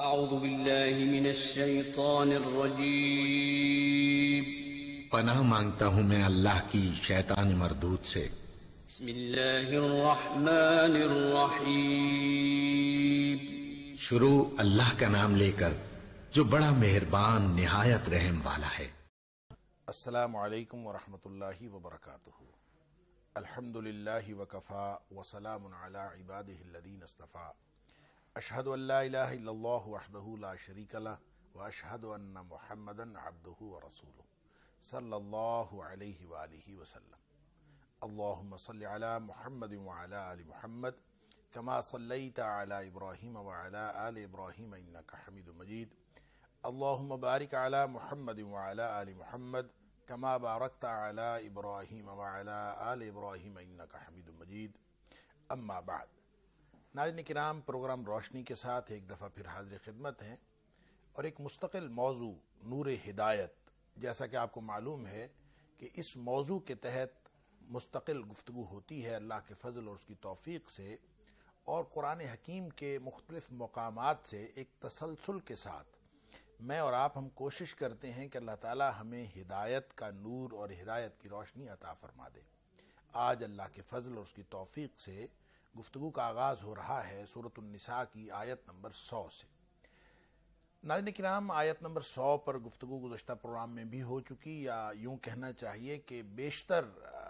اعوذ باللہ من الشیطان الرجیم پناہ مانگتا ہوں میں اللہ کی شیطان مردود سے۔ بسم اللہ الرحمن الرحیم شروع اللہ کا نام لے کر جو بڑا مہربان نہایت رحم والا ہے۔ السلام علیکم ورحمۃ اللہ وبرکاتہ۔ الحمد للہ وکفا وسلام علی عبادہ الذین اصطفیٰ۔ اشہد ان لا الہ الا اللہ وحدہ لا شریک لہ واشہد ان محمدا عبدہ ورسولہ صلی اللہ علیہ وآلہ وسلم۔ اللہم صل علی محمد وعلی آل محمد کما صلیت علی ابراہیم وعلی آل ابراہیم انک حمید مجید۔ اللہم بارک علی محمد وعلی آل محمد کما بارکت علی ابراہیم وعلی آل ابراہیم انک حمید مجید۔ اما بعد، ناظرین کرام، پروگرام روشنی کے ساتھ ایک دفعہ پھر حاضر خدمت ہیں، اور ایک مستقل موضوع نور ہدایت، جیسا کہ آپ کو معلوم ہے کہ اس موضوع کے تحت مستقل گفتگو ہوتی ہے اللہ کے فضل اور اس کی توفیق سے، اور قرآن حکیم کے مختلف مقامات سے ایک تسلسل کے ساتھ میں اور آپ ہم کوشش کرتے ہیں کہ اللہ تعالی ہمیں ہدایت کا نور اور ہدایت کی روشنی عطا فرما دے۔ آج اللہ کے فضل اور اس کی توفیق سے گفتگو کا آغاز ہو رہا ہے سورۃ النساء کی آیت نمبر 100 سے۔ ناظرین کرام، آیت نمبر 100 پر گفتگو گزشتہ پروگرام میں بھی ہو چکی، یا یوں کہنا چاہیے کہ بیشتر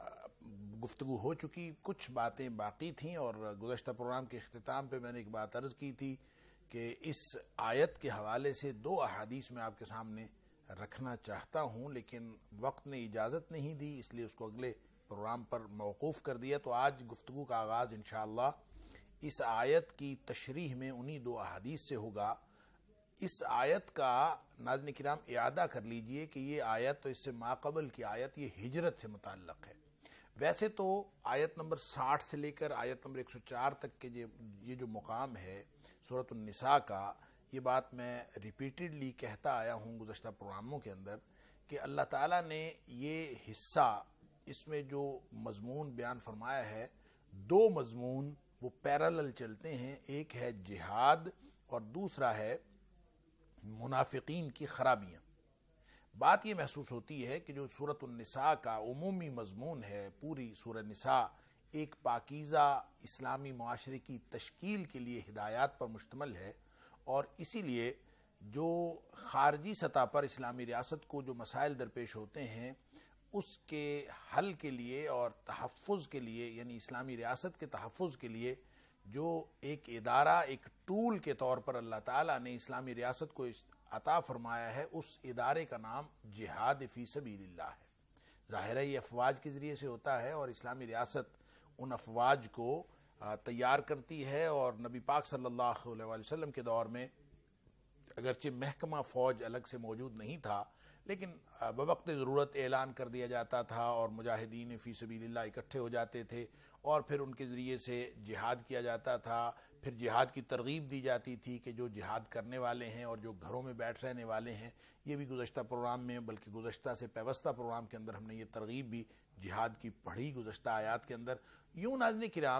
گفتگو ہو چکی، کچھ باتیں باقی تھیں، اور گزشتہ پروگرام کے اختتام پہ میں نے ایک بات عرض کی تھی کہ اس آیت کے حوالے سے 2 احادیث میں آپ کے سامنے رکھنا چاہتا ہوں، لیکن وقت نے اجازت نہیں دی، اس لیے اس کو اگلے پروگرام پر موقوف کر دیا۔ تو آج گفتگو کا آغاز انشاءاللہ اس آیت کی تشریح میں انہی 2 احادیث سے ہوگا۔ اس آیت کا ناظرین کرام اعادہ کر لیجئے کہ یہ آیت تو اس سے ماقبل کی آیت یہ ہجرت سے متعلق ہے۔ ویسے تو آیت نمبر 60 سے لے کر آیت نمبر 104 تک کے یہ جو مقام ہے سورۃ النساء کا، یہ بات میں ریپیٹڈلی کہتا آیا ہوں گزشتہ پروگراموں کے اندر کہ اللہ تعالیٰ نے یہ حصہ، اس میں جو مضمون بیان فرمایا ہے، 2 مضمون وہ پیرالل چلتے ہیں، ایک ہے جہاد اور دوسرا ہے منافقین کی خرابیاں۔ بات یہ محسوس ہوتی ہے کہ جو سورۃ النساء کا عمومی مضمون ہے، پوری سورہ نساء ایک پاکیزہ اسلامی معاشرے کی تشکیل کے لیے ہدایات پر مشتمل ہے، اور اسی لیے جو خارجی سطح پر اسلامی ریاست کو جو مسائل درپیش ہوتے ہیں اس کے حل کے لیے اور تحفظ کے لیے، یعنی اسلامی ریاست کے تحفظ کے لیے جو ایک ادارہ، ایک ٹول کے طور پر اللہ تعالیٰ نے اسلامی ریاست کو عطا فرمایا ہے، اس ادارے کا نام جہاد فی سبیل اللہ ہے۔ ظاہر ہے یہ افواج کے ذریعے سے ہوتا ہے، اور اسلامی ریاست ان افواج کو تیار کرتی ہے، اور نبی پاک صلی اللہ علیہ وسلم کے دور میں اگرچہ محکمہ فوج الگ سے موجود نہیں تھا، لیکن بوقت ضرورت اعلان کر دیا جاتا تھا، اور مجاہدین فی سبیل اللہ اکٹھے ہو جاتے تھے، اور پھر ان کے ذریعے سے جہاد کیا جاتا تھا۔ پھر جہاد کی ترغیب دی جاتی تھی کہ جو جہاد کرنے والے ہیں اور جو گھروں میں بیٹھ رہنے والے ہیں، یہ بھی گزشتہ پروگرام میں، بلکہ گزشتہ سے پیوستہ پروگرام کے اندر ہم نے یہ ترغیب بھی جہاد کی پڑھی گزشتہ آیات کے اندر۔ یوں ناظرین کرام،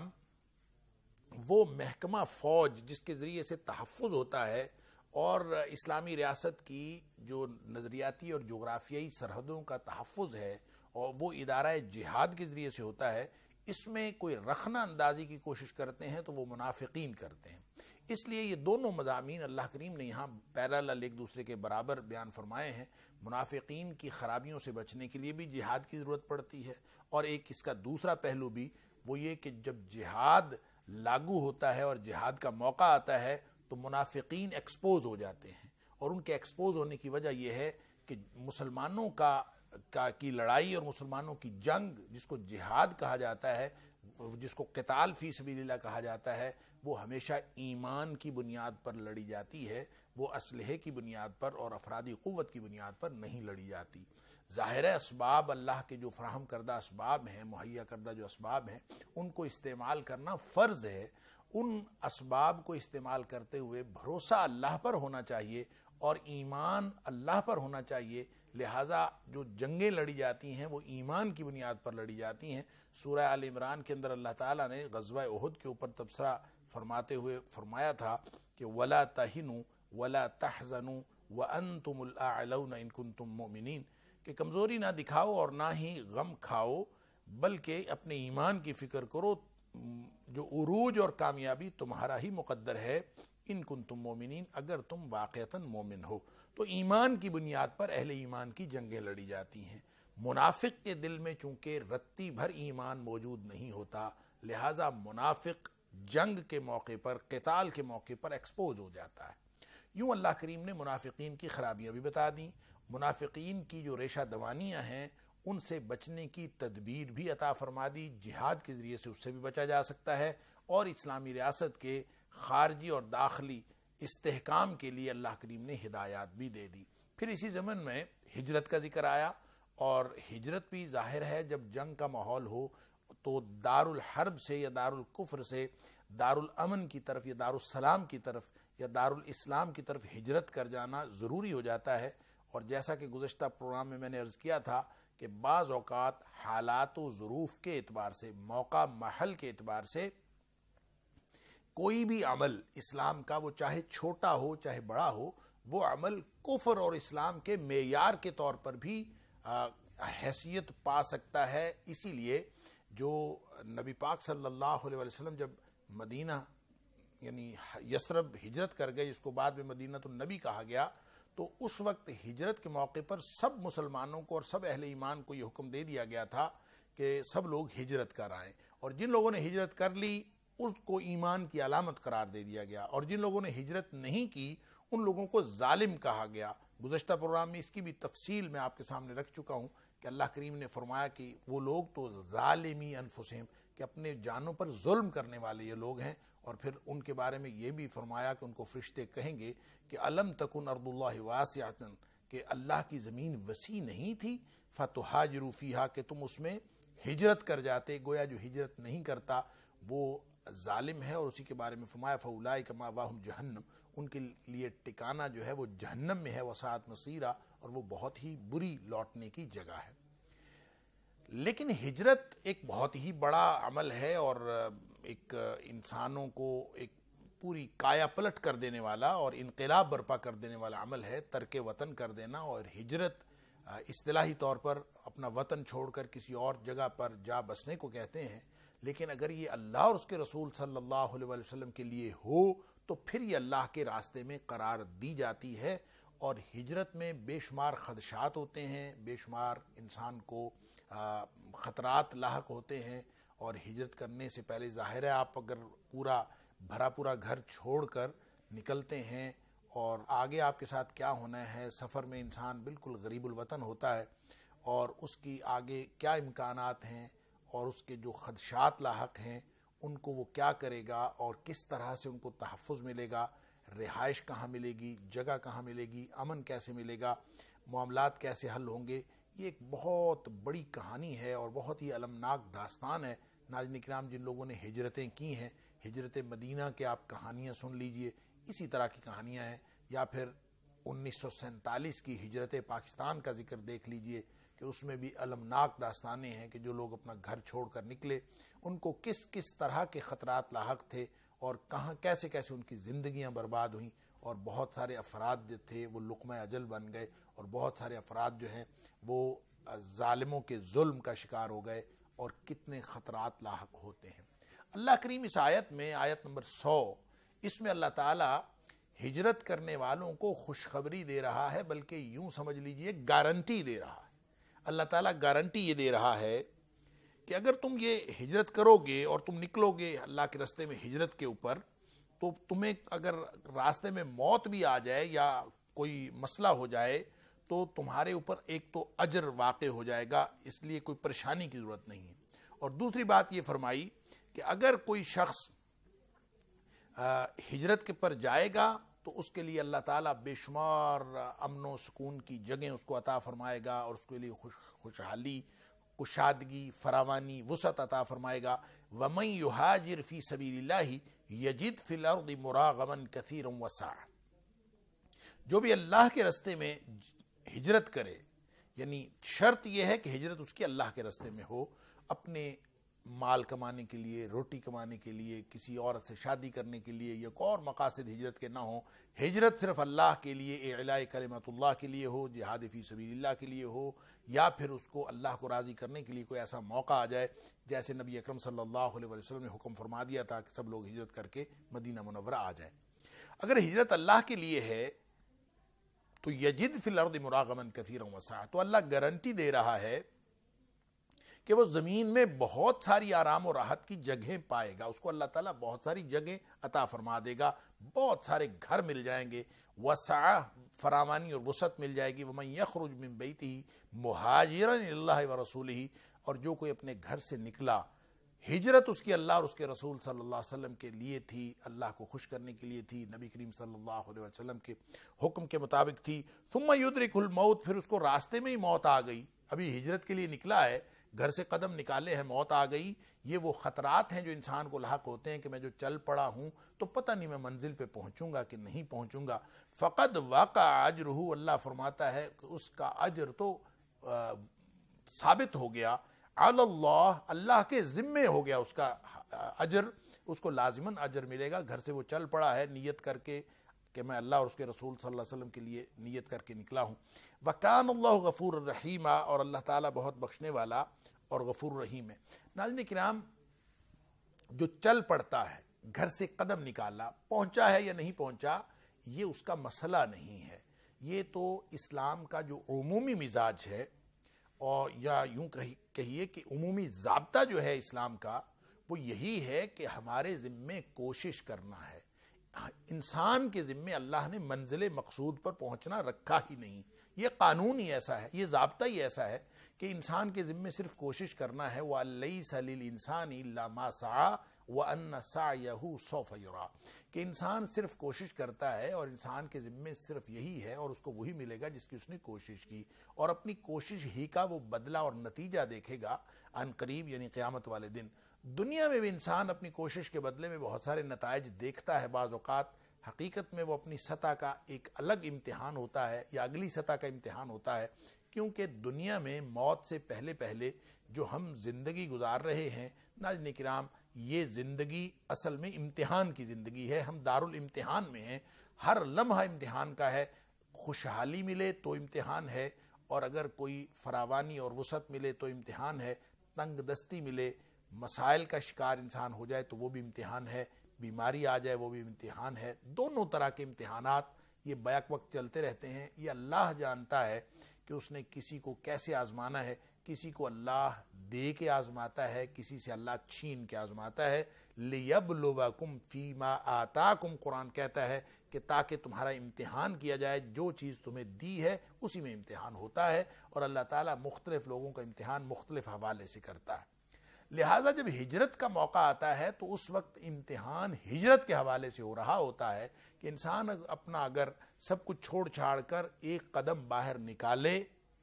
وہ محکمہ فوج جس کے ذریعے سے تحفظ ہوتا ہے، اور اسلامی ریاست کی جو نظریاتی اور جغرافیائی سرحدوں کا تحفظ ہے، اور وہ ادارہ جہاد کے ذریعے سے ہوتا ہے، اس میں کوئی رخنہ اندازی کی کوشش کرتے ہیں تو وہ منافقین کرتے ہیں۔ اس لیے یہ دونوں مضامین اللہ کریم نے یہاں پیرالل ایک دوسرے کے برابر بیان فرمائے ہیں۔ منافقین کی خرابیوں سے بچنے کے لیے بھی جہاد کی ضرورت پڑتی ہے، اور ایک اس کا دوسرا پہلو بھی وہ یہ کہ جب جہاد لاگو ہوتا ہے اور جہاد کا موقع آتا ہے تو منافقین ایکسپوز ہو جاتے ہیں، اور ان کے ایکسپوز ہونے کی وجہ یہ ہے کہ مسلمانوں کی لڑائی اور مسلمانوں کی جنگ، جس کو جہاد کہا جاتا ہے، جس کو قتال فی سبیل اللہ کہا جاتا ہے، وہ ہمیشہ ایمان کی بنیاد پر لڑی جاتی ہے، وہ اسلحے کی بنیاد پر اور افرادی قوت کی بنیاد پر نہیں لڑی جاتی۔ ظاہر اسباب، اللہ کے جو فراہم کردہ اسباب ہیں، مہیا کردہ جو اسباب ہیں، ان کو استعمال کرنا فرض ہے۔ ان اسباب کو استعمال کرتے ہوئے بھروسہ اللہ پر ہونا چاہیے اور ایمان اللہ پر ہونا چاہیے، لہٰذا جو جنگیں لڑی جاتی ہیں وہ ایمان کی بنیاد پر لڑی جاتی ہیں۔ سورہ آل عمران کے اندر اللہ تعالیٰ نے غزوہ احد کے اوپر تبصرہ فرماتے ہوئے فرمایا تھا کہ وَلَا تَهِنُوا ولا تحزنوا وانتم الاعلون ان کنتم مؤمنین، کہ کمزوری نہ دکھاؤ اور نہ ہی غم کھاؤ، بلکہ اپنے ایمان کی فکر کرو، جو عروج اور کامیابی تمہارا ہی مقدر ہے، ان کنتم مومنین، اگر تم واقعتاً مومن ہو۔ تو ایمان کی بنیاد پر اہل ایمان کی جنگیں لڑی جاتی ہیں۔ منافق کے دل میں چونکہ رتی بھر ایمان موجود نہیں ہوتا، لہٰذا منافق جنگ کے موقع پر، قتال کے موقع پر ایکسپوز ہو جاتا ہے۔ یوں اللہ کریم نے منافقین کی خرابیاں بھی بتا دیں، منافقین کی جو ریشہ دوانیاں ہیں ان سے بچنے کی تدبیر بھی عطا فرما دی، جہاد کے ذریعے سے اس سے بھی بچا جا سکتا ہے، اور اسلامی ریاست کے خارجی اور داخلی استحکام کے لیے اللہ کریم نے ہدایات بھی دے دی۔ پھر اسی ضمن میں ہجرت کا ذکر آیا، اور ہجرت بھی ظاہر ہے جب جنگ کا ماحول ہو تو دار الحرب سے یا دار الکفر سے دار الامن کی طرف یا دار السلام کی طرف یا دار الاسلام کی طرف ہجرت کر جانا ضروری ہو جاتا ہے۔ اور جیسا کہ گزشتہ پروگرام میں نے عرض کیا تھا کہ بعض اوقات حالات و ظروف کے اعتبار سے، موقع محل کے اعتبار سے، کوئی بھی عمل اسلام کا، وہ چاہے چھوٹا ہو چاہے بڑا ہو، وہ عمل کفر اور اسلام کے معیار کے طور پر بھی حیثیت پا سکتا ہے۔ اسی لیے جو نبی پاک صلی اللہ علیہ وسلم جب مدینہ یعنی یثرب ہجرت کر گئے، جس کو بعد میں مدینہ النبی کہا گیا، تو اس وقت ہجرت کے موقع پر سب مسلمانوں کو اور سب اہل ایمان کو یہ حکم دے دیا گیا تھا کہ سب لوگ ہجرت کر آئیں، اور جن لوگوں نے ہجرت کر لی اس کو ایمان کی علامت قرار دے دیا گیا، اور جن لوگوں نے ہجرت نہیں کی ان لوگوں کو ظالم کہا گیا۔ گزشتہ پروگرام میں اس کی بھی تفصیل میں آپ کے سامنے رکھ چکا ہوں کہ اللہ کریم نے فرمایا کہ وہ لوگ تو ظالمی انفسہم، کہ اپنے جانوں پر ظلم کرنے والے یہ لوگ ہیں، اور پھر ان کے بارے میں یہ بھی فرمایا کہ ان کو فرشتے کہیں گے کہ الم تکن ارض اللہ واسعۃ، کہ اللہ کی زمین وسیع نہیں تھی، فتہاجروا فیہا، کہ تم اس میں ہجرت کر جاتے۔ گویا جو ہجرت نہیں کرتا وہ ظالم ہے، اور اسی کے بارے میں فرمایا فاولئک مأواہم جہنم، ان کے لیے ٹکانہ جو ہے وہ جہنم میں ہے، وساءت مصیرا، اور وہ بہت ہی بری لوٹنے کی جگہ ہے۔ لیکن ہجرت ایک بہت ہی بڑا عمل ہے، اور ایک انسانوں کو ایک پوری کایا پلٹ کر دینے والا اور انقلاب برپا کر دینے والا عمل ہے، ترک وطن کر دینا۔ اور ہجرت اصطلاحی طور پر اپنا وطن چھوڑ کر کسی اور جگہ پر جا بسنے کو کہتے ہیں، لیکن اگر یہ اللہ اور اس کے رسول صلی اللہ علیہ وسلم کے لیے ہو تو پھر یہ اللہ کے راستے میں قرار دی جاتی ہے۔ اور ہجرت میں بے شمار خدشات ہوتے ہیں، بے شمار انسان کو خطرات لاحق ہوتے ہیں، اور ہجرت کرنے سے پہلے ظاہر ہے آپ اگر پورا گھر چھوڑ کر نکلتے ہیں اور آگے آپ کے ساتھ کیا ہونا ہے، سفر میں انسان بالکل غریب الوطن ہوتا ہے، اور اس کی آگے کیا امکانات ہیں اور اس کے جو خدشات لاحق ہیں ان کو وہ کیا کرے گا، اور کس طرح سے ان کو تحفظ ملے گا، رہائش کہاں ملے گی، جگہ کہاں ملے گی، امن کیسے ملے گا، معاملات کیسے حل ہوں گے۔ یہ ایک بہت بڑی کہانی ہے اور بہت ہی المناک داستان ہے۔ ناظرین کرام، جن لوگوں نے ہجرتیں کی ہیں، ہجرت مدینہ کے آپ کہانیاں سن لیجئے، اسی طرح کی کہانیاں ہیں، یا پھر 1947 کی ہجرت پاکستان کا ذکر دیکھ لیجئے کہ اس میں بھی المناک داستانیں ہیں کہ جو لوگ اپنا گھر چھوڑ کر نکلے ان کو کس کس طرح کے خطرات لاحق تھے، اور کہاں کیسے کیسے ان کی زندگیاں برباد ہوئیں، اور بہت سارے افراد جو تھے وہ لقمہ اجل بن گئے، اور بہت سارے افراد جو ہیں وہ ظالموں کے ظلم کا شکار ہو گئے، اور کتنے خطرات لاحق ہوتے ہیں۔ اللہ کریم اس آیت میں، آیت نمبر 100، اس میں اللہ تعالیٰ ہجرت کرنے والوں کو خوشخبری دے رہا ہے، بلکہ یوں سمجھ لیجئے گارنٹی دے رہا ہے۔ اللہ تعالیٰ گارنٹی یہ دے رہا ہے کہ اگر تم یہ ہجرت کرو گے اور تم نکلو گے اللہ کے راستے میں ہجرت کے اوپر، تو تمہیں اگر راستے میں موت بھی آ جائے یا کوئی مسئلہ ہو جائے تو تمہارے اوپر ایک تو اجر واقع ہو جائے گا، اس لیے کوئی پریشانی کی ضرورت نہیں ہے۔ اور دوسری بات یہ فرمائی کہ اگر کوئی شخص ہجرت کے پر جائے گا تو اس کے لیے اللہ تعالیٰ بے شمار امن و سکون کی جگہیں اس کو عطا فرمائے گا، اور اس کے لیے خوشحالی، کشادگی، فراوانی، وسعت عطا فرمائے گا۔ وَمَن يُهَاجِرْ فِي سَبِيلِ اللَّهِ يَجِدْ فِي الْأَرْضِ مُرَاغَمًا كَثِيرًا وَسَعًا، جو بھی اللہ کے راستے میں ہجرت کرے، یعنی شرط یہ ہے کہ ہجرت اس کی اللہ کے راستے میں ہو، اپنے مال کمانے کے لیے، روٹی کمانے کے لیے، کسی عورت سے شادی کرنے کے لیے، یا کوئی اور مقاصد ہجرت کے نہ ہوں، ہجرت صرف اللہ کے لیے، اعلاء کلمت اللہ کے لیے ہو، جہاد فی سبیل اللہ کے لیے ہو، یا پھر اس کو اللہ کو راضی کرنے کے لیے کوئی ایسا موقع آ جائے، جیسے نبی اکرم صلی اللہ علیہ وسلم نے حکم فرما دیا تھا کہ سب لوگ ہجرت کر کے مدینہ منورہ آ جائیں۔ اگر ہجرت اللہ کے لیے ہے تو یجد فی الارض مراغما کثیرا وسعا، تو اللہ گارنٹی دے رہا ہے کہ وہ زمین میں بہت ساری آرام و راحت کی جگہیں پائے گا، اس کو اللہ تعالیٰ بہت ساری جگہیں عطا فرما دے گا، بہت سارے گھر مل جائیں گے، وسعہ فراوانی اور وسعت مل جائے گی، ومن یخرج من بیتہ مہاجرا الی اللہ ورسولہ، اور جو کوئی اپنے گھر سے نکلا، ہجرت اس کی اللہ اور اس کے رسول صلی اللہ علیہ وسلم کے لیے تھی، اللہ کو خوش کرنے کے لیے تھی، نبی کریم صلی اللہ علیہ وسلم کے حکم کے مطابق تھی، ثم یدرکہ الموت، پھر اس کو راستے میں ہی موت آ گئی، ابھی ہجرت کے لیے نکلا ہے، گھر سے قدم نکالے ہیں، موت آ گئی۔ یہ وہ خطرات ہیں جو انسان کو لاحق ہوتے ہیں کہ میں جو چل پڑا ہوں تو پتہ نہیں میں منزل پہ پہنچوں گا کہ نہیں پہنچوں گا، فقد وقع اجرہ، اللہ فرماتا ہے کہ اس کا اجر تو ثابت ہو گیا، علی اللہ، اللہ کے ذمے ہو گیا اس کا اجر، اس کو لازماً اجر ملے گا۔ گھر سے وہ چل پڑا ہے نیت کر کے کہ میں اللہ اور اس کے رسول صلی اللہ علیہ وسلم کے لیے نیت کر کے نکلا ہوں۔ وَكَانَ اللَّهُ غَفُورًا رَحِيمًا، اور اللہ تعالیٰ بہت بخشنے والا اور غفور رحیم ہے۔ ناظرین کرام، جو چل پڑتا ہے، گھر سے قدم نکالا، پہنچا ہے یا نہیں پہنچا، یہ اس کا مسئلہ نہیں ہے، یہ تو اسلام کا جو عمومی مزاج ہے، اور یا یوں کہیے کہ عمومی ضابطہ جو ہے اسلام کا، وہ یہی ہے کہ ہمارے ذمے کوشش کرنا ہے۔ انسان کے ذمے اللہ نے منزل مقصود پر پہنچنا رکھا ہی نہیں، یہ قانون ہی ایسا ہے، یہ ضابطہ ہی ایسا ہے کہ انسان کے ذمے صرف کوشش کرنا ہے، وَلَيْسَ لِلْإِنسَانِ إِلَّا مَا سَعَى وَأَنَّ سَعْيَهُ سَوْفَ يُرَى، کہ انسان صرف کوشش کرتا ہے اور انسان کے ذمے صرف یہی ہے اور اس کو وہی ملے گا جس کی اس نے کوشش کی، اور اپنی کوشش ہی کا وہ بدلہ اور نتیجہ دیکھے گا عن قریب، یعنی قیامت والے دن۔ دنیا میں بھی انسان اپنی کوشش کے بدلے میں بہت سارے نتائج دیکھتا ہے، بعض اوقات حقیقت میں وہ اپنی سطح کا ایک الگ امتحان ہوتا ہے یا اگلی سطح کا امتحان ہوتا ہے، کیونکہ دنیا میں موت سے پہلے پہلے جو ہم زندگی گزار رہے ہیں ناظرین کرام، یہ زندگی اصل میں امتحان کی زندگی ہے، ہم دارالامتحان میں ہیں، ہر لمحہ امتحان کا ہے، خوشحالی ملے تو امتحان ہے، اور اگر کوئی فراوانی اور وسعت ملے تو امتحان ہے، تنگ دستی ملے، مسائل کا شکار انسان ہو جائے تو وہ بھی امتحان ہے، بیماری آ جائے وہ بھی امتحان ہے، دونوں طرح کے امتحانات یہ بیک وقت چلتے رہتے ہیں۔ یہ اللہ جانتا ہے کہ اس نے کسی کو کیسے آزمانا ہے، کسی کو اللہ دے کے آزماتا ہے، کسی سے اللہ چھین کے آزماتا ہے، لِيَبْلُوَكُمْ فِي مَا آتَاكُمْ، قرآن کہتا ہے کہ تاکہ تمہارا امتحان کیا جائے، جو چیز تمہیں دی ہے اسی میں امتحان ہوتا ہے، اور اللہ تعالیٰ مختلف لوگوں کا امتحان مختلف حوالے سے کرتا ہے۔ لہٰذا جب ہجرت کا موقع آتا ہے تو اس وقت امتحان ہجرت کے حوالے سے ہو رہا ہوتا ہے کہ انسان اپنا اگر سب کچھ چھوڑ چھاڑ کر ایک قدم باہر نکالے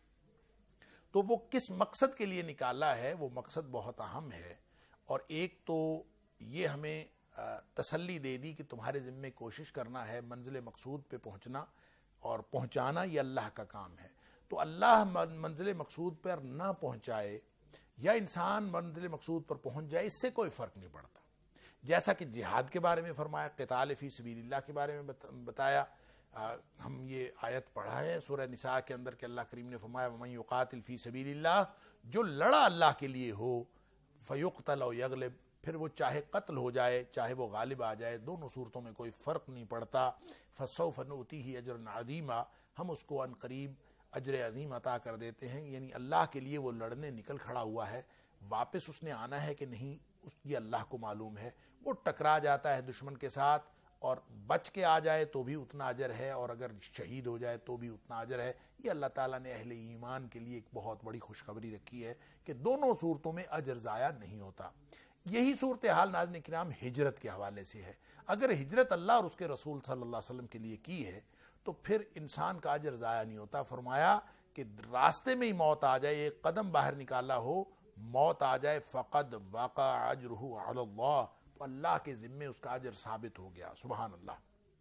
تو وہ کس مقصد کے لیے نکالا ہے، وہ مقصد بہت اہم ہے، اور ایک تو یہ ہمیں تسلی دے دی کہ تمہارے ذمے کوشش کرنا ہے، منزل مقصود پہ پہنچنا اور پہنچانا یہ اللہ کا کام ہے، تو اللہ منزل مقصود پر نہ پہنچائے یا انسان منزل مقصود پر پہنچ جائے، اس سے کوئی فرق نہیں پڑتا۔ جیسا کہ جہاد کے بارے میں فرمایا، قتال فی سبیل اللہ کے بارے میں بتایا، ہم یہ آیت پڑھا ہے سورہ نساء کے اندر کہ اللہ کریم نے فرمایا وَمَن يُقَاتِلْ فِي سَبِيلِ اللَّهِ، جو لڑا اللہ کے لیے ہو، فَيُقْتَلْ أَوْ يَغْلِبْ، پھر وہ چاہے قتل ہو جائے چاہے وہ غالب آ جائے، دونوں صورتوں میں کوئی فرق نہیں پڑتا، فَسَوْفَ نُؤْتِيهِ أَجْرًا عَظِيمًا، ہم اس کو عن قریب اجر عظیم عطا کر دیتے ہیں۔ یعنی اللہ کے لیے وہ لڑنے نکل کھڑا ہوا ہے، واپس اس نے آنا ہے کہ نہیں یہ اللہ کو معلوم ہے، وہ ٹکرا جاتا ہے دشمن کے ساتھ اور بچ کے آ جائے تو بھی اتنا اجر ہے، اور اگر شہید ہو جائے تو بھی اتنا اجر ہے۔ یہ اللہ تعالیٰ نے اہل ایمان کے لیے ایک بہت بڑی خوشخبری رکھی ہے کہ دونوں صورتوں میں اجر ضائع نہیں ہوتا۔ یہی صورتحال ناظرین کرام ہجرت کے حوالے سے ہے۔ اگر ہجرت اللہ اور اس کے رسول صلی اللہ علیہ وسلم کے لیے کی ہے تو پھر انسان کا اجر ضائع نہیں ہوتا۔ فرمایا کہ راستے میں ہی موت آ جائے، ایک قدم باہر نکالا ہو، موت آ جائے، فقد وقع اجرہ علی اللہ، تو اللہ کے ذمے اس کا اجر ثابت ہو گیا۔ سبحان اللہ۔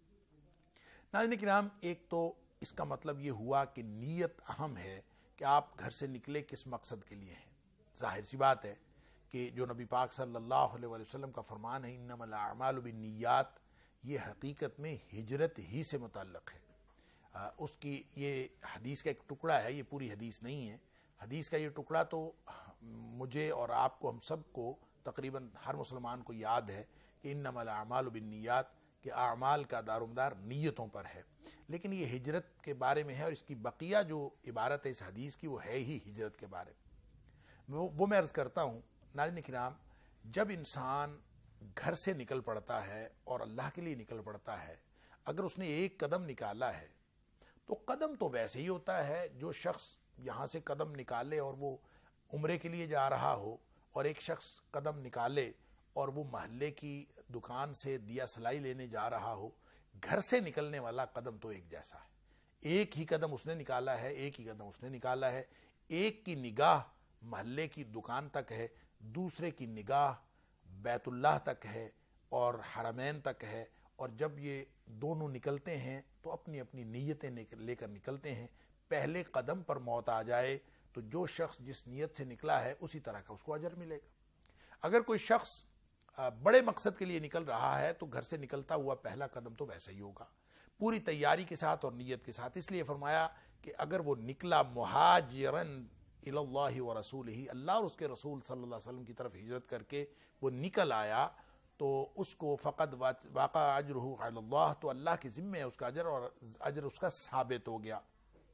ناظرین کرام، ایک تو اس کا مطلب یہ ہوا کہ نیت اہم ہے کہ آپ گھر سے نکلے کس مقصد کے لیے ہیں۔ ظاہر سی بات ہے کہ جو نبی پاک صلی اللہ علیہ وسلم کا فرمان ہے انما الاعمال بالنیات، یہ حقیقت میں ہجرت ہی سے متعلق ہے۔ اس کی یہ حدیث کا ایک ٹکڑا ہے، یہ پوری حدیث نہیں ہے۔ حدیث کا یہ ٹکڑا تو مجھے اور آپ کو، ہم سب کو، تقریباً ہر مسلمان کو یاد ہے کہ انما الاعمال بالنیات، کہ اعمال کا دارومدار نیتوں پر ہے، لیکن یہ ہجرت کے بارے میں ہے، اور اس کی بقیہ جو عبارت ہے اس حدیث کی وہ ہے ہی ہجرت کے بارے میں۔ وہ میں عرض کرتا ہوں ناظرین کرام، جب انسان گھر سے نکل پڑتا ہے اور اللہ کے لیے نکل پڑتا ہے، اگر اس نے ایک قدم نکالا ہے تو قدم تو ویسے ہی ہوتا ہے جو شخص یہاں سے قدم نکالے اور وہ عمرے کے لیے جا رہا ہو، اور ایک شخص قدم نکالے اور وہ محلے کی دکان سے دیا سلائی لینے جا رہا ہو، گھر سے نکلنے والا قدم تو ایک جیسا ہے۔ ایک ہی قدم اس نے نکالا ہے، ایک ہی قدم اس نے نکالا ہے۔ ایک کی نگاہ محلے کی دکان تک ہے، دوسرے کی نگاہ بیت اللہ تک ہے اور حرمین تک ہے، اور جب یہ دونوں نکلتے ہیں تو اپنی اپنی نیتیں لے کر نکلتے ہیں۔ پہلے قدم پر موت آ جائے تو جو شخص جس نیت سے نکلا ہے اسی طرح کا اس کو اجر ملے گا۔ اگر کوئی شخص بڑے مقصد کے لیے نکل رہا ہے تو گھر سے نکلتا ہوا پہلا قدم تو ویسا ہی ہوگا، پوری تیاری کے ساتھ اور نیت کے ساتھ۔ اس لیے فرمایا کہ اگر وہ نکلا مہاجرن الی اللہ ورسولہ، اللہ اور اس کے رسول صلی اللہ علیہ وسلم کی طرف ہجرت کر کے وہ نکل آیا، تو اس کو فقط واقع اجرہ علی اللہ، تو اللہ کے ذمہ ہے اس کا اجر، اور اجر اس کا ثابت ہو گیا۔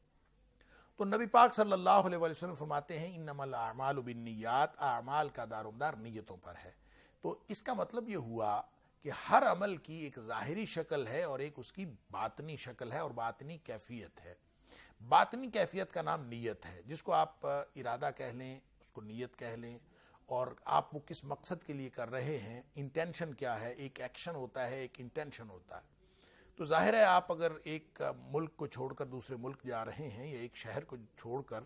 تو نبی پاک صلی اللہ علیہ وسلم فرماتے ہیں انما الاعمال بالنیات، اعمال کا دارومدار نیتوں پر ہے۔ تو اس کا مطلب یہ ہوا کہ ہر عمل کی ایک ظاہری شکل ہے اور ایک اس کی باطنی شکل ہے اور باطنی کیفیت ہے۔ باطنی کیفیت کا نام نیت ہے، جس کو آپ ارادہ کہہ لیں، اس کو نیت کہہ لیں، اور آپ وہ کس مقصد کے لیے کر رہے ہیں، انٹینشن کیا ہے۔ ایک ایکشن ہوتا ہے، ایک انٹینشن ہوتا ہے۔ تو ظاہر ہے آپ اگر ایک ملک کو چھوڑ کر دوسرے ملک جا رہے ہیں، یا ایک شہر کو چھوڑ کر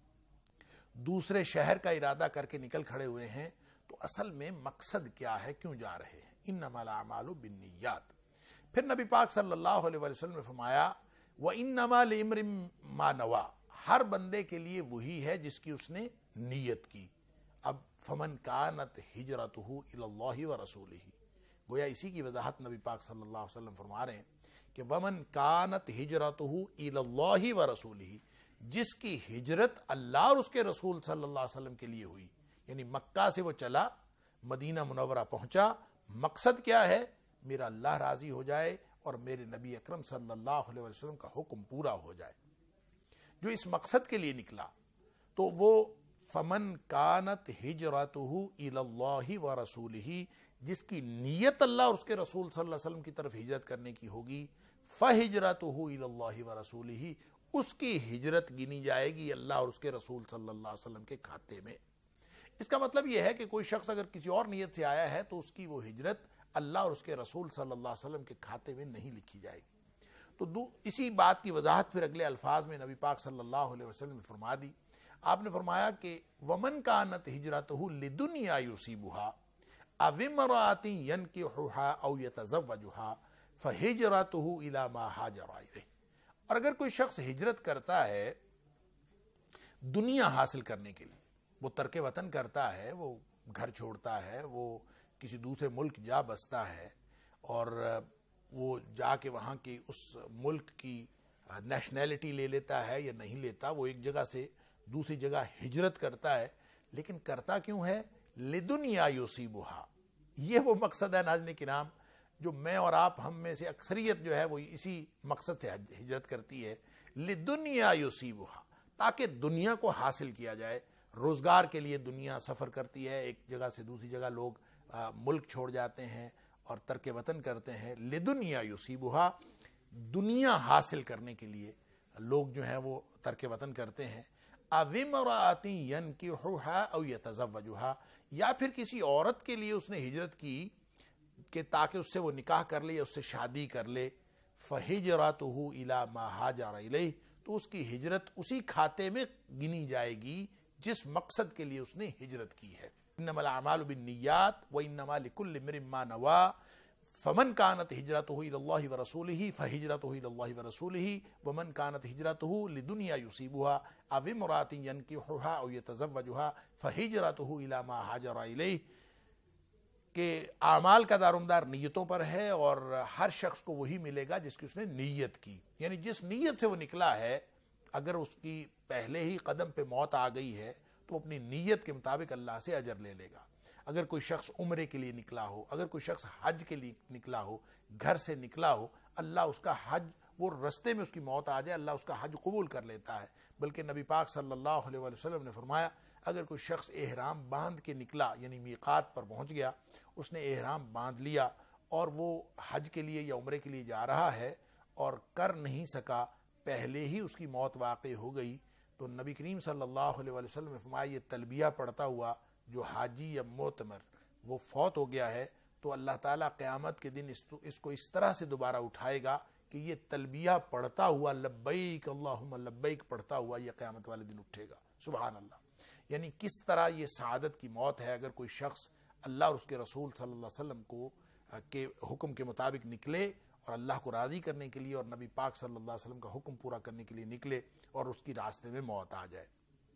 دوسرے شہر کا ارادہ کر کے نکل کھڑے ہوئے ہیں، تو اصل میں مقصد کیا ہے، کیوں جا رہے ہیں؟ انما الاعمال بالنیات۔ پھر نبی پاک صلی اللہ علیہ وسلم نے فرمایا وَإِنَّمَا لِامْرٍ مَا نَوَىٰ، ہر بندے کے لیے وہی ہے جس کی اس نے نیت کی۔ اب فمن کانت ہجرتہ الی اللہ ورسولہ، گویا اسی کی وضاحت نبی پاک صلی اللہ علیہ وسلم فرما رہے ہیں کہ ومن کانت ہجرتہ الی اللہ ورسولہ، جس کی ہجرت اللہ اور اس کے رسول صلی اللہ علیہ وسلم کے لیے ہوئی، یعنی مکہ سے وہ چلا، مدینہ منورہ پہنچا، مقصد کیا ہے؟ میرا اللہ راضی ہو جائے اور میرے نبی اکرم صلی اللہ علیہ وسلم کا حکم پورا ہو جائے۔ جو اس مقصد کے لیے نکلا تو وہ فمن کانت ہجرتہ الی اللہ ورسولہ، جس کی نیت اللہ اور اس کے رسول صلی اللہ علیہ وسلم کی طرف ہجرت کرنے کی ہوگی، فہجرتہ الی اللہ ورسولہ، اس کی ہجرت گنی جائے گی اللہ اور اس کے رسول صلی اللہ علیہ وسلم کے کھاتے میں۔ اس کا مطلب یہ ہے کہ کوئی شخص اگر کسی اور نیت سے آیا ہے تو اس کی وہ ہجرت اللہ اور اس کے رسول صلی اللہ علیہ وسلم کے کھاتے میں نہیں لکھی جائے گی۔ تو اسی بات کی وضاحت پھر اگلے الفاظ میں نبی پاک صلی اللہ علیہ وسلم نے فرما دی۔ آپ نے فرمایا کہ ومن کانت ہجرتہ لدنیا یصیبھا او امرأۃ ینکحھا او یتزوجھا فہجرتہ الی ما ہاجر الیہ، اور اگر کوئی شخص ہجرت کرتا ہے دنیا حاصل کرنے کے لیے، وہ ترک وطن کرتا ہے، وہ گھر چھوڑتا ہے، وہ کسی دوسرے ملک جا بستا ہے، اور وہ جا کے وہاں کی اس ملک کی نیشنلٹی لے لیتا ہے یا نہیں لیتا، وہ ایک جگہ سے دوسری جگہ ہجرت کرتا ہے، لیکن کرتا کیوں ہے؟ لدنیا یصیبھا، یہ وہ مقصد ہے ناظرین کرام جو میں اور آپ، ہم میں سے اکثریت جو ہے وہ اسی مقصد سے ہجرت کرتی ہے، لدنیا یصیبھا، تاکہ دنیا کو حاصل کیا جائے۔ روزگار کے لیے دنیا سفر کرتی ہے، ایک جگہ سے دوسری جگہ لوگ ملک چھوڑ جاتے ہیں اور ترک وطن کرتے ہیں۔ لدنیا یصیبھا، دنیا حاصل کرنے کے لیے لوگ جو ہیں وہ ترک وطن کرتے ہیں۔ او امرأۃ ینکحھا او یتزوجھا، یا پھر کسی عورت کے لیے اس نے ہجرت کی کہ تاکہ اس سے وہ نکاح کر لے یا اس سے شادی کر لے، فہجرتہ الی ما ہاجر الیہ، تو اس کی ہجرت اسی کھاتے میں گنی جائے گی جس مقصد کے لیے اس نے ہجرت کی ہے۔ انما الاعمال بالنیات وانما لکل امرئ ما نویٰ فمن کانت ہجرتہ الی اللہ ورسولہ فہجرتہ الی اللہ ورسولہ ومن کانت ہجرتہ لدنیا یصیبها او امرأۃ ینکحها او یتزوجها فہجرتہ الی ما ہاجر الیہ، کہ اعمال کا دارومدار نیتوں پر ہے اور ہر شخص کو وہی ملے گا جس کی اس نے نیت کی، یعنی جس نیت سے وہ نکلا ہے اگر اس کی پہلے ہی قدم پہ موت آ گئی ہے تو اپنی نیت کے مطابق اللہ سے اجر لے لے گا۔ اگر کوئی شخص عمرے کے لیے نکلا ہو، اگر کوئی شخص حج کے لیے نکلا ہو، گھر سے نکلا ہو، اللہ اس کا حج، وہ رستے میں اس کی موت آ جائے اللہ اس کا حج قبول کر لیتا ہے۔ بلکہ نبی پاک صلی اللہ علیہ وسلم نے فرمایا اگر کوئی شخص احرام باندھ کے نکلا، یعنی میقات پر پہنچ گیا، اس نے احرام باندھ لیا اور وہ حج کے لیے یا عمرے کے لیے جا رہا ہے اور کر نہیں سکا، پہلے ہی اس کی موت واقع ہو گئی، تو نبی کریم صلی اللہ علیہ وسلم نے فرمایا یہ تلبیہ پڑھتا ہوا جو حاجی یا معتمر وہ فوت ہو گیا ہے تو اللہ تعالیٰ قیامت کے دن اس کو اس طرح سے دوبارہ اٹھائے گا کہ یہ تلبیہ پڑھتا ہوا لبیک اللہم لبیک پڑھتا ہوا یہ قیامت والے دن اٹھے گا۔ سبحان اللہ، یعنی کس طرح یہ سعادت کی موت ہے اگر کوئی شخص اللہ اور اس کے رسول صلی اللہ علیہ وسلم کو کے حکم کے مطابق نکلے اور اللہ کو راضی کرنے کے لیے اور نبی پاک صلی اللہ علیہ وسلم کا حکم پورا کرنے کے لیے نکلے اور اس کی راستے میں موت آ جائے۔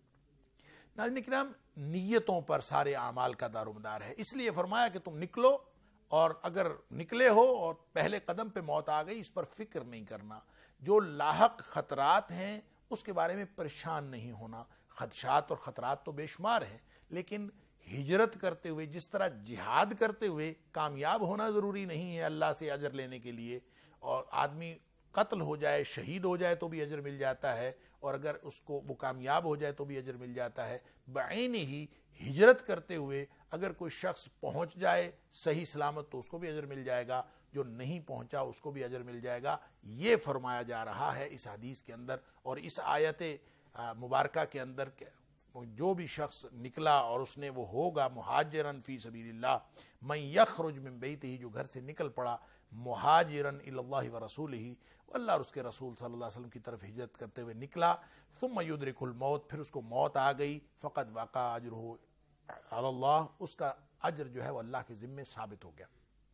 ناظرین کرام، نیتوں پر سارے اعمال کا دارومدار ہے، اس لیے فرمایا کہ تم نکلو اور اگر نکلے ہو اور پہلے قدم پہ موت آ گئی اس پر فکر نہیں کرنا، جو لاحق خطرات ہیں اس کے بارے میں پریشان نہیں ہونا۔ خدشات اور خطرات تو بے شمار ہیں، لیکن ہجرت کرتے ہوئے جس طرح جہاد کرتے ہوئے کامیاب ہونا ضروری نہیں ہے اللہ سے اجر لینے کے لیے، اور آدمی قتل ہو جائے شہید ہو جائے تو بھی اجر مل جاتا ہے، اور اگر اس کو وہ کامیاب ہو جائے تو بھی اجر مل جاتا ہے، بعین ہی ہجرت کرتے ہوئے اگر کوئی شخص پہنچ جائے صحیح سلامت تو اس کو بھی اجر مل جائے گا، جو نہیں پہنچا اس کو بھی اجر مل جائے گا۔ یہ فرمایا جا رہا ہے اس حدیث کے اندر اور اس آیت مبارکہ کے اندر کہ جو بھی شخص نکلا اور اس نے وہ ہوگا مہاجرن فی سبیل اللہ من یخرج من بیتہ، جو گھر سے نکل پڑا مہاجرن الی اللہ ورسولہ، اللہ اور اس کے رسول صلی اللہ علیہ وسلم کی طرف ہجرت کرتے ہوئے نکلا، ثم یدرک الموت، پھر اس کو موت آ گئی، فقد وقع اجرہ علی اللہ، اس کا اجر جو ہے وہ اللہ کے ذمے ثابت ہو گیا۔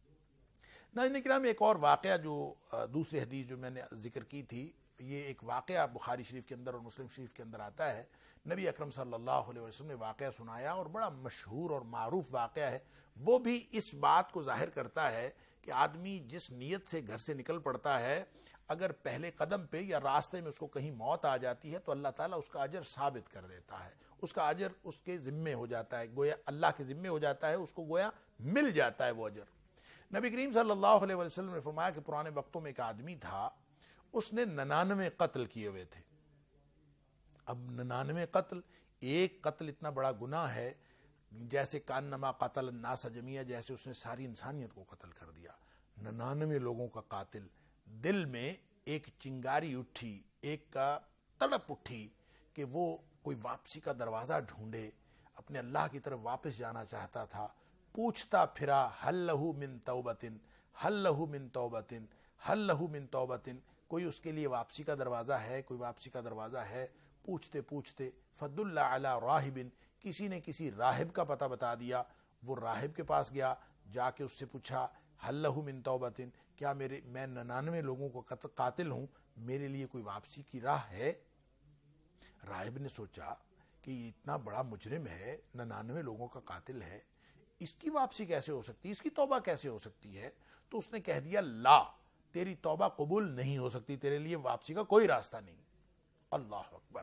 ناظرین کرام، ایک اور واقعہ جو دوسری حدیث جو میں نے ذکر کی تھی، یہ ایک واقعہ بخاری شریف کے اندر اور مسلم شریف کے اندر آتا ہے۔ نبی اکرم صلی اللہ علیہ وسلم نے واقعہ سنایا اور بڑا مشہور اور معروف واقعہ ہے، وہ بھی اس بات کو ظاہر کرتا ہے کہ آدمی جس نیت سے گھر سے نکل پڑتا ہے اگر پہلے قدم پہ یا راستے میں اس کو کہیں موت آ جاتی ہے تو اللہ تعالیٰ اس کا اجر ثابت کر دیتا ہے، اس کا اجر اس کے ذمے ہو جاتا ہے، گویا اللہ کے ذمے ہو جاتا ہے، اس کو گویا مل جاتا ہے وہ اجر۔ نبی کریم صلی اللہ علیہ وسلم نے فرمایا کہ پرانے وقتوں میں ایک آدمی تھا، اس نے 99 قتل کیے ہوئے تھے۔ اب 99 قتل، ایک قتل اتنا بڑا گناہ ہے جیسے کانما قتل الناس جميعا، جیسے اس نے ساری انسانیت کو قتل کر دیا۔ 99 لوگوں کا قاتل، دل میں ایک چنگاری اٹھی، ایک کا تڑپ اٹھی کہ وہ کوئی واپسی کا دروازہ ڈھونڈے، اپنے اللہ کی طرف واپس جانا چاہتا تھا، پوچھتا پھرا ہل لہو من توبتن، ہل لہو من توبتن، ہل لہو من توبتن، کوئی اس کے لیے واپسی کا دروازہ ہے، کوئی واپسی کا دروازہ ہے، پوچھتے پوچھتے فدل علی راہب، کسی نے کسی راہب کا پتہ بتا دیا، وہ راہب کے پاس گیا، جا کے اس سے پوچھا ہل لہو من توبتن، کیا میں 99 لوگوں کو قاتل ہوں، میرے لیے کوئی واپسی کی راہ ہے؟ راہب نے سوچا کہ یہ اتنا بڑا مجرم ہے، 99 لوگوں کا قاتل ہے، اس کی واپسی کیسے ہو سکتی ہے، اس کی توبہ کیسے ہو سکتی ہے؟ تو اس نے کہہ دیا لا، تیری توبہ قبول نہیں ہو سکتی، تیرے لیے واپسی کا کوئی راستہ نہیں۔ اللہ اکبر۔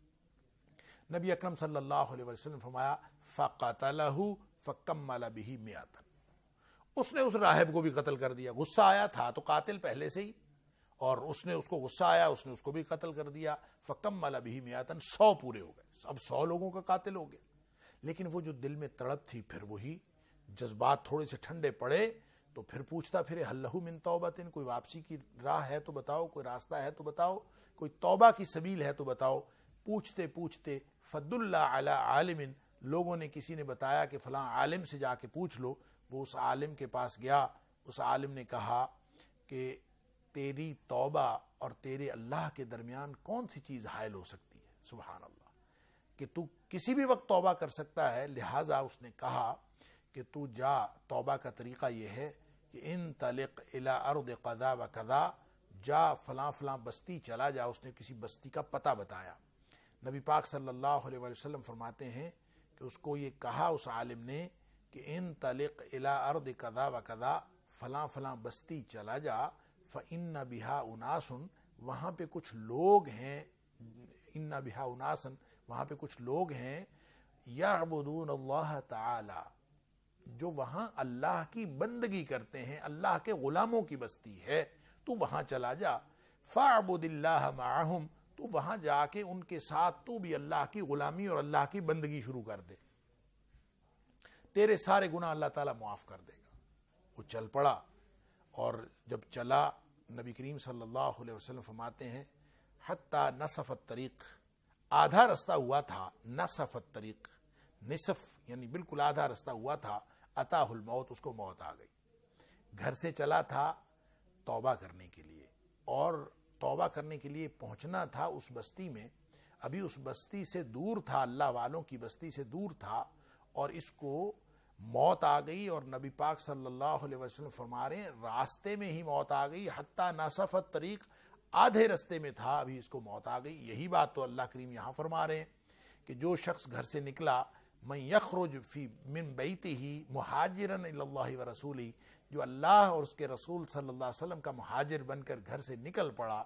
نبی اکرم صلی اللہ علیہ وسلم فرمایا فقتلہ فکمل بہ 100، اس نے اس راہب کو بھی قتل کر دیا، غصہ آیا تھا تو قاتل پہلے سے ہی، اور اس کو غصہ آیا، اس نے اس کو بھی قتل کر دیا، فکمل بہ 100، 100 پورے ہو گئے، اب 100 لوگوں کا قاتل ہو گیا۔ لیکن وہ جو دل میں تڑپ تھی، پھر وہی جذبات تھوڑے سے ٹھنڈے پڑے تو پھر پوچھتا پھرے ہل لہو من توبتن، کوئی واپسی کی راہ ہے تو بتاؤ، کوئی راستہ ہے تو بتاؤ، کوئی توبہ کی سبیل ہے تو بتاؤ۔ پوچھتے پوچھتے فدل علی عالم، لوگوں نے کسی نے بتایا کہ فلاں عالم سے جا کے پوچھ لو، وہ اس عالم کے پاس گیا، اس عالم نے کہا کہ تیری توبہ اور تیرے اللہ کے درمیان کون سی چیز حائل ہو سکتی ہے؟ سبحان اللہ، کہ تو کسی بھی وقت توبہ کر سکتا ہے، لہٰذا اس نے کہا کہ تو جا، توبہ کا طریقہ یہ ہے کہ ان طلق الی ارض قضا و قضا، جا فلاں فلاں بستی چلا جا. اس نے کسی بستی کا پتہ بتایا. نبی پاک صلی اللہ علیہ وسلم فرماتے ہیں کہ اس کو یہ کہا اس عالم نے کہ ان طلق الی ارض قضا و قضا، فلاں فلاں بستی چلا جا، فإن بها اناس، وہاں پہ کچھ لوگ ہیں، ان بها اناسا، وہاں پہ کچھ لوگ ہیں، یعبدون اللہ تعالی، جو وہاں اللہ کی بندگی کرتے ہیں، اللہ کے غلاموں کی بستی ہے، تو وہاں چلا جا. فاعبد اللہ معہم، تو وہاں جا کے ان کے ساتھ تو بھی اللہ کی غلامی اور اللہ کی بندگی شروع کر دے، تیرے سارے گناہ اللہ تعالیٰ معاف کر دے گا. وہ چل پڑا، اور جب چلا نبی کریم صلی اللہ علیہ وسلم فرماتے ہیں حتی نصف الطریق، آدھا رستہ ہوا تھا، نصف الطریق، نصف یعنی بالکل آدھا رستہ ہوا تھا، اتاہ الموت، اس کو موت آ گئی. گھر سے چلا تھا توبہ کرنے کے لیے، اور توبہ کرنے کے لیے پہنچنا تھا اس بستی میں. ابھی اس بستی سے دور تھا، اللہ والوں کی بستی سے دور تھا، اور اس کو موت آ گئی. اور نبی پاک صلی اللہ علیہ وسلم فرما رہے ہیں راستے میں ہی موت آ گئی. حتی نصف الطریق، آدھے رستے میں تھا، ابھی اس کو موت آ گئی. یہی بات تو اللہ کریم یہاں فرما رہے ہیں کہ جو شخص گھر سے نکلا، من یخرج فی من بیتہ مہاجرا الی اللہ ورسولہ، جو اللہ اور اس کے رسول صلی اللہ علیہ وسلم کا مہاجر بن کر گھر سے نکل پڑا،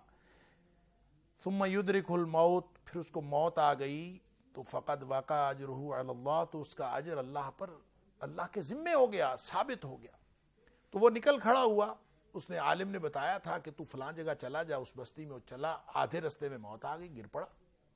ثم یدرکہ الموت، پھر اس کو موت آ گئی، تو فقد وقع اجرہ علی اللہ، تو اس کا اجر اللہ پر، اللہ کے ذمے ہو گیا، ثابت ہو گیا. تو وہ نکل کھڑا ہوا. اس نے عالم نے بتایا تھا کہ تو فلاں جگہ چلا جا، اس بستی میں وہ چلا، آدھے رستے میں موت آ گئی، گر پڑا.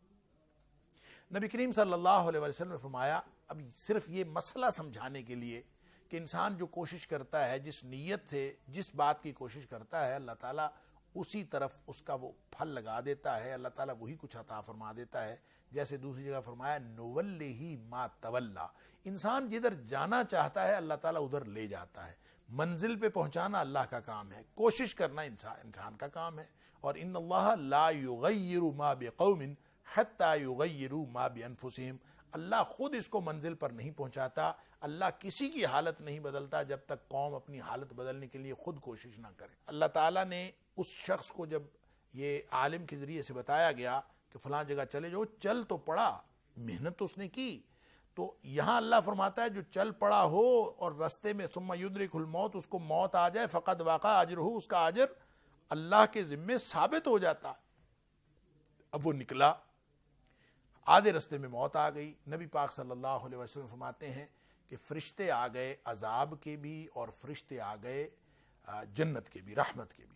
نبی کریم صلی اللہ علیہ وسلم نے فرمایا، اب صرف یہ مسئلہ سمجھانے کے لیے کہ انسان جو کوشش کرتا ہے، جس نیت سے جس بات کی کوشش کرتا ہے، اللہ تعالیٰ اسی طرف اس کا وہ پھل لگا دیتا ہے، اللہ تعالیٰ وہی کچھ عطا فرما دیتا ہے. جیسے دوسری جگہ فرمایا نولیہ ما تولا، انسان جدھر جانا چاہتا ہے اللہ تعالیٰ ادھر لے جاتا ہے. منزل پہ پہنچانا اللہ کا کام ہے، کوشش کرنا انسان کا کام ہے. اور ان اللہ لا یغیر ما بقوم حتی یغیروا ما بانفسہم، اللہ خود اس کو منزل پر نہیں پہنچاتا، اللہ کسی کی حالت نہیں بدلتا جب تک قوم اپنی حالت بدلنے کے لیے خود کوشش نہ کرے. اللہ تعالیٰ نے اس شخص کو جب یہ عالم کے ذریعے سے بتایا گیا کہ فلاں جگہ چلے جاؤ، چل تو پڑا، محنت تو اس نے کی. تو یہاں اللہ فرماتا ہے جو چل پڑا ہو اور رستے میں ثم یدرک الموت، اس کو موت آ جائے، فقد وقع اجرہ، اس کا اجر اللہ کے ذمے ثابت ہو جاتا. اب وہ نکلا، آدھے رستے میں موت آ گئی. نبی پاک صلی اللہ علیہ وسلم فرماتے ہیں کہ فرشتے آ گئے عذاب کے بھی، اور فرشتے آ گئے جنت کے بھی، رحمت کے بھی.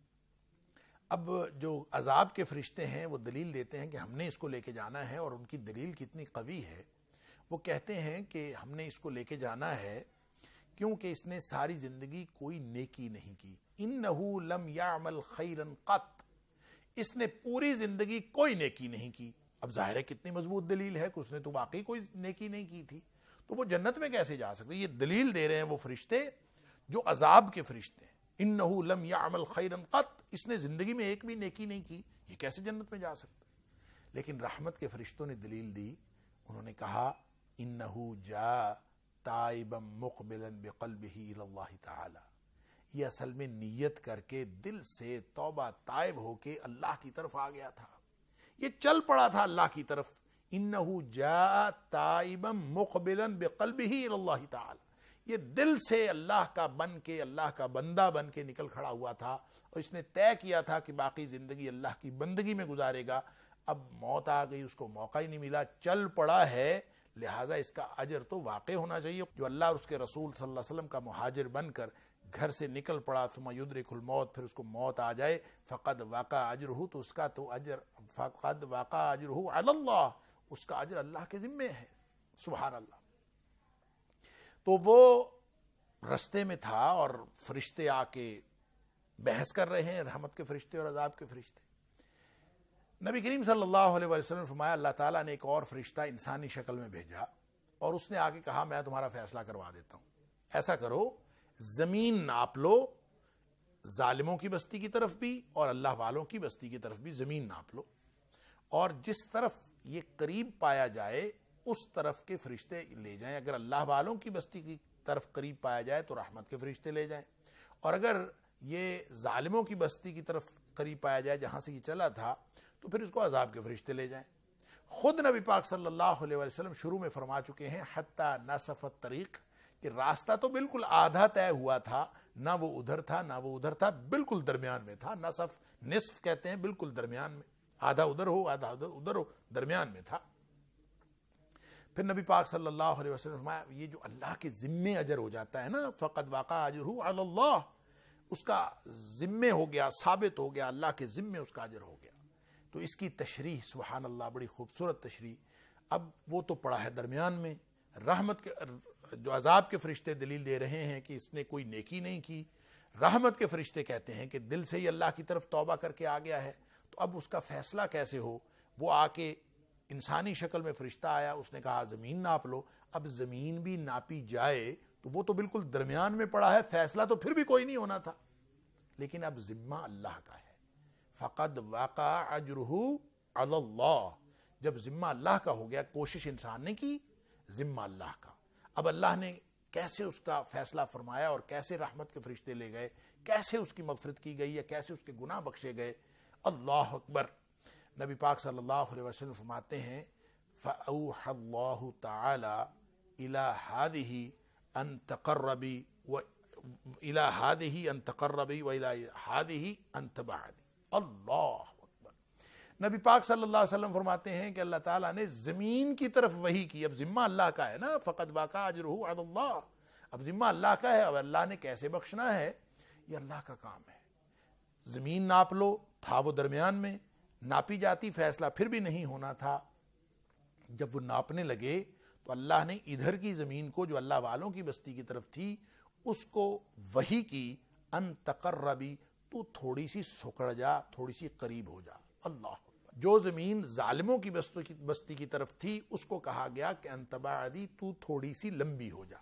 اب جو عذاب کے فرشتے ہیں وہ دلیل دیتے ہیں کہ ہم نے اس کو لے کے جانا ہے، اور ان کی دلیل کتنی قوی ہے. وہ کہتے ہیں کہ ہم نے اس کو لے کے جانا ہے کیونکہ اس نے ساری زندگی کوئی نیکی نہیں کی. انہو لم یعمل خیرا قط، اس نے پوری زندگی کوئی نیکی نہیں کی. اب ظاہر ہے کتنی مضبوط دلیل ہے کہ اس نے تو واقعی کوئی نیکی نہیں کی تھی، تو وہ جنت میں کیسے جا سکتے؟ یہ دلیل دے رہے ہیں وہ فرشتے جو عذاب کے فرشتے ہیں. انہو لم یعمل خیرا قط، اس نے زندگی میں ایک بھی نیکی نہیں کی، یہ کیسے جنت میں جا سکتا؟ لیکن رحمت کے فرشتوں نے دلیل دی. انہوں نے کہا انہو جاء تائبا مقبلا بقلبہ الی اللہ تعالی، یہ اصل میں نیت کر کے دل سے توبہ تائب ہو کے اللہ کی طرف آ گیا تھا، یہ چل پڑا تھا اللہ کی طرف. انہو جاء تائبا مقبلا بقلبہ الی اللہ تعالی، یہ دل سے اللہ کا بن کے، اللہ کا بندہ بن کے نکل کھڑا ہوا تھا، اور اس نے طے کیا تھا کہ باقی زندگی اللہ کی بندگی میں گزارے گا. اب موت آ گئی، اس کو موقع ہی نہیں ملا، چل پڑا ہے، لہٰذا اس کا اجر تو واقع ہونا چاہیے. جو اللہ اور اس کے رسول صلی اللہ علیہ وسلم کا مہاجر بن کر گھر سے نکل پڑا، ثم یدرک الموت، پھر اس کو موت آ جائے، فقد وقع اجرہ، تو اس کا تو اجر، فقد وقع اجرہ علی اللہ، اس کا اجر اللہ کے ذمے ہے. سبحان اللہ. تو وہ رستے میں تھا اور فرشتے آ کے بحث کر رہے ہیں، رحمت کے فرشتے اور عذاب کے فرشتے. نبی کریم صلی اللہ علیہ وسلم نے فرمایا اللہ تعالیٰ نے ایک اور فرشتہ انسانی شکل میں بھیجا، اور اس نے آ کے کہا میں تمہارا فیصلہ کروا دیتا ہوں، ایسا کرو زمین ناپ لو، ظالموں کی بستی کی طرف بھی اور اللہ والوں کی بستی کی طرف بھی زمین ناپ لو، اور جس طرف یہ قریب پایا جائے اس طرف کے فرشتے لے جائیں. اگر اللہ والوں کی بستی کی طرف قریب پایا جائے تو رحمت کے فرشتے لے جائیں، اور اگر یہ ظالموں کی بستی کی طرف قریب پایا جائے جہاں سے یہ چلا تھا تو پھر اس کو عذاب کے فرشتے لے جائیں۔ خود نبی پاک صلی اللہ علیہ وسلم شروع میں فرما چکے ہیں حتی نصف الطریق، کہ راستہ تو بالکل آدھا طے ہوا تھا، نہ وہ ادھر تھا نہ وہ ادھر تھا، بالکل درمیان میں تھا۔ نصف، نصف کہتے ہیں بالکل درمیان میں، آدھا ادھر ہو آدھا ادھر ہو، درمیان میں تھا۔ پھر نبی پاک صلی اللہ علیہ وسلم فرمایا یہ جو اللہ کے ذمے اجر ہو جاتا ہے نا، فقد واقع اجرہ علی اللہ، اس کا ذمے ہو گیا، ثابت ہو گیا، اللہ کے ذمے اس کا اجر ہو گیا۔ تو اس کی تشریح سبحان اللہ بڑی خوبصورت تشریح۔ اب وہ تو پڑا ہے درمیان میں، رحمت کے جو عذاب کے فرشتے دلیل دے رہے ہیں کہ اس نے کوئی نیکی نہیں کی، رحمت کے فرشتے کہتے ہیں کہ دل سے ہی اللہ کی طرف توبہ کر کے آ گیا ہے، تو اب اس کا فیصلہ کیسے ہو؟ وہ آ کے انسانی شکل میں فرشتہ آیا، اس نے کہا زمین ناپ لو۔ اب زمین بھی ناپی جائے تو وہ تو بالکل درمیان میں پڑا ہے، فیصلہ تو پھر بھی کوئی نہیں ہونا تھا، لیکن اب ذمہ اللہ کا ہے۔ فقد واقع اجرہ علی اللہ، جب ذمہ اللہ کا ہو گیا، کوشش انسان نے کی، ذمہ اللہ کا۔ اب اللہ نے کیسے اس کا فیصلہ فرمایا اور کیسے رحمت کے فرشتے لے گئے، کیسے اس کی مغفرت کی گئی یا کیسے اس کے گناہ بخشے گئے، اللہ اکبر۔ نبی پاک صلی اللہ علیہ وسلم فرماتے ہیں فَأَوْحَى اللَّهُ تَعَالَى إِلَى هَذِهِ أَن تَقَرَّبِي وَإِلَى هَذِهِ أَن تَقَرَّبِي وَإِلَى هَذِهِ أَن تَبْعَدِي، اللہ اکبر۔ نبی پاک صلی اللہ علیہ وسلم فرماتے ہیں کہ اللہ تعالیٰ نے زمین کی طرف وحی کی، اب ذمہ اللہ کا ہے نا، فقد واقع اجرہ علی اللہ، اب ذمہ اللہ کا ہے، اب اللہ نے کیسے بخشنا ہے یہ اللہ کا کام ہے۔ زمین ناپ لو، تھا وہ درمیان میں، ناپی جاتی فیصلہ پھر بھی نہیں ہونا تھا۔ جب وہ ناپنے لگے تو اللہ نے ادھر کی زمین کو جو اللہ والوں کی بستی کی طرف تھی اس کو وحی کی، ان تقربی، تو تھوڑی سی سکڑ جا، تھوڑی سی قریب ہو جا، اللہ اکبر۔ جو زمین ظالموں کی بستی کی طرف تھی اس کو کہا گیا کہ ان تبعدی، تو تھوڑی سی لمبی ہو جا۔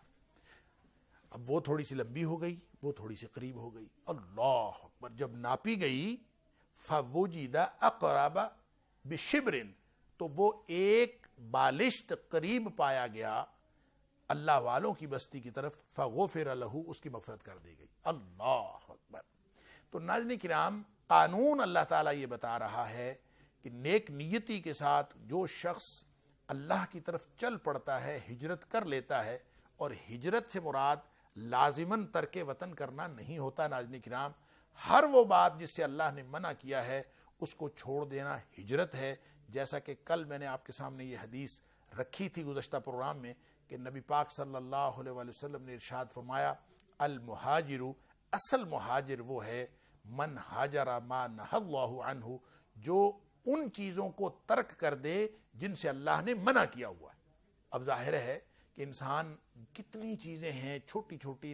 اب وہ تھوڑی سی لمبی ہو گئی، وہ تھوڑی سی قریب ہو گئی، اللہ اکبر۔ جب ناپی گئی فَوُجِدَ أَقْرَبَ بِشِبْرٍ، تو وہ ایک بالشت قریب پایا گیا اللہ والوں کی بستی کی طرف، فَغُفِرَ لَهُ، اس کی مغفرت کر دی گئی، اللہ اکبر۔ تو ناظرین کرام، قانون اللہ تعالیٰ یہ بتا رہا ہے کہ نیک نیتی کے ساتھ جو شخص اللہ کی طرف چل پڑتا ہے، ہجرت کر لیتا ہے، اور ہجرت سے مراد لازماً ترک وطن کرنا نہیں ہوتا ناظرین کرام، ہر وہ بات جس سے اللہ نے منع کیا ہے اس کو چھوڑ دینا ہجرت ہے۔ جیسا کہ کل میں نے آپ کے سامنے یہ حدیث رکھی تھی گزشتہ پروگرام میں کہ نبی پاک صلی اللہ علیہ وسلم نے ارشاد فرمایا المہاجر، اصل مہاجر وہ ہے من ہاجر ما نہی اللہ عنہ، جو ان چیزوں کو ترک کر دے جن سے اللہ نے منع کیا ہوا ہے۔ اب ظاہر ہے کہ انسان کتنی چیزیں ہیں چھوٹی چھوٹی،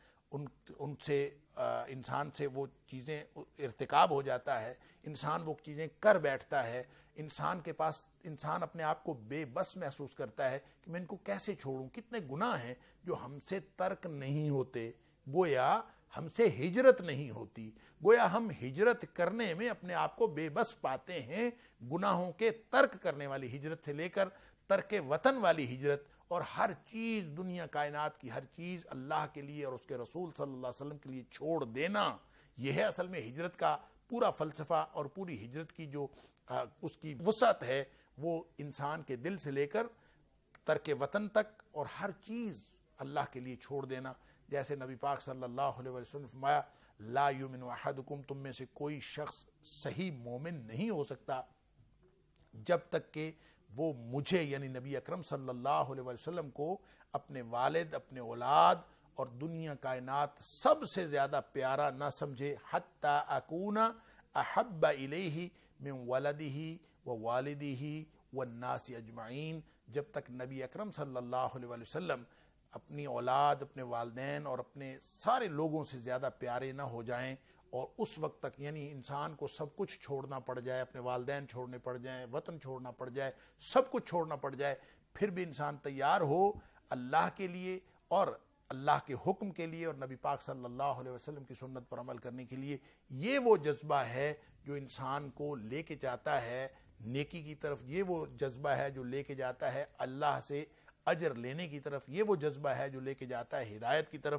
انسان سے وہ چیزیں ارتکاب ہو جاتا ہے، انسان وہ چیزیں کر بیٹھتا ہے، انسان اپنے آپ کو بے بس محسوس کرتا ہے کہ میں ان کو کیسے چھوڑوں، کتنے گناہ ہیں جو ہم سے ترک نہیں ہوتے، گویا ہم سے ہجرت نہیں ہوتی، گویا ہم ہجرت کرنے میں اپنے آپ کو بے بس پاتے ہیں۔ گناہوں کے ترک کرنے والی ہجرت سے لے کر ترک وطن والی ہجرت، اور ہر چیز دنیا کائنات کی ہر چیز اللہ کے لیے اور اس کے رسول صلی اللہ علیہ وسلم کے لیے چھوڑ دینا، یہ ہے اصل میں ہجرت کا پورا فلسفہ۔ اور پوری ہجرت کی جو اس کی وسعت ہے وہ انسان کے دل سے لے کر ترک وطن تک، اور ہر چیز اللہ کے لیے چھوڑ دینا۔ جیسے نبی پاک صلی اللہ علیہ وسلم نے فرمایا لا یؤمن احدکم، تم میں سے کوئی شخص صحیح مومن نہیں ہو سکتا جب تک کہ وہ مجھے یعنی نبی اکرم صلی اللہ علیہ وسلم کو اپنے والد، اپنے اولاد اور دنیا کائنات سب سے زیادہ پیارا نہ سمجھے، حتی اکون احب الیہ من ولدہ ووالدہ والناس اجمعین، جب تک نبی اکرم صلی اللہ علیہ وسلم اپنی اولاد، اپنے والدین اور اپنے سارے لوگوں سے زیادہ پیارے نہ ہو جائیں، اور اس وقت تک یعنی انسان کو سب کچھ چھوڑنا پڑ جائے، اپنے والدین چھوڑنے پڑ جائیں، وطن چھوڑنا پڑ جائے، سب کچھ چھوڑنا پڑ جائے، پھر بھی انسان تیار ہو اللہ کے لیے اور اللہ کے حکم کے لیے اور نبی پاک صلی اللہ علیہ وسلم کی سنت پر عمل کرنے کے لیے۔ یہ وہ جذبہ ہے جو انسان کو لے کے جاتا ہے نیکی کی طرف، یہ وہ جذبہ ہے جو لے کے جاتا ہے اللہ سے اجر لینے کی طرف، یہ وہ جذبہ ہے جو لے کے جاتا ہے ہدایت کی طرف۔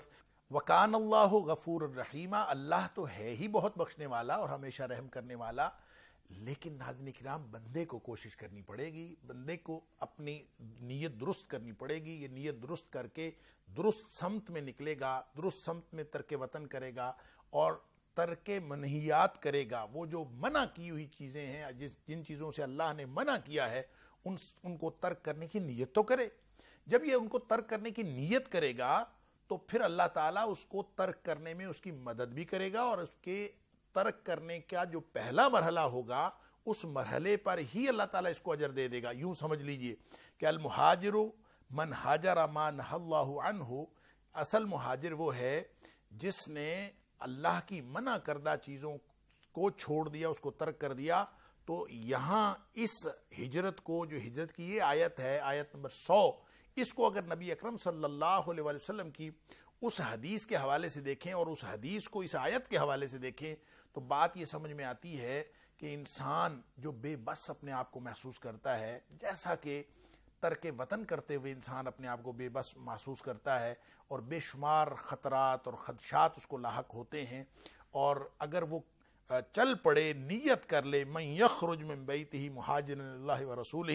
وکان اللہ غفور الرحیم، اللہ تو ہے ہی بہت بخشنے والا اور ہمیشہ رحم کرنے والا، لیکن ناظرین کرام بندے کو کوشش کرنی پڑے گی، بندے کو اپنی نیت درست کرنی پڑے گی. یہ نیت درست کر کے درست سمت میں نکلے گا، درست سمت میں ترک وطن کرے گا اور ترک منہیات کرے گا. وہ جو منع کی ہوئی چیزیں ہیں، جن چیزوں سے اللہ نے منع کیا ہے، ان کو ترک کرنے کی نیت تو کرے. جب یہ ان کو ترک کرنے کی نیت کرے گا تو پھر اللہ تعالیٰ اس کو ترک کرنے میں اس کی مدد بھی کرے گا، اور اس کے ترک کرنے کا جو پہلا مرحلہ ہوگا اس مرحلے پر ہی اللہ تعالیٰ اس کو اجر دے دے گا. یوں سمجھ لیجئے کہ المہاجر من ہاجر ما نہی اللہ عنہ، اصل مہاجر وہ ہے جس نے اللہ کی منع کردہ چیزوں کو چھوڑ دیا، اس کو ترک کر دیا. تو یہاں اس ہجرت کو، جو ہجرت کی یہ آیت ہے، آیت نمبر 100، اس کو اگر نبی اکرم صلی اللہ علیہ وسلم کی اس حدیث کے حوالے سے دیکھیں اور اس حدیث کو اس آیت کے حوالے سے دیکھیں تو بات یہ سمجھ میں آتی ہے کہ انسان جو بے بس اپنے آپ کو محسوس کرتا ہے، جیسا کہ ترک وطن کرتے ہوئے انسان اپنے آپ کو بے بس محسوس کرتا ہے اور بے شمار خطرات اور خدشات اس کو لاحق ہوتے ہیں، اور اگر وہ چل پڑے، نیت کر لے، من یخرج من بیتہ مہاجرا اللہ ورسولہ،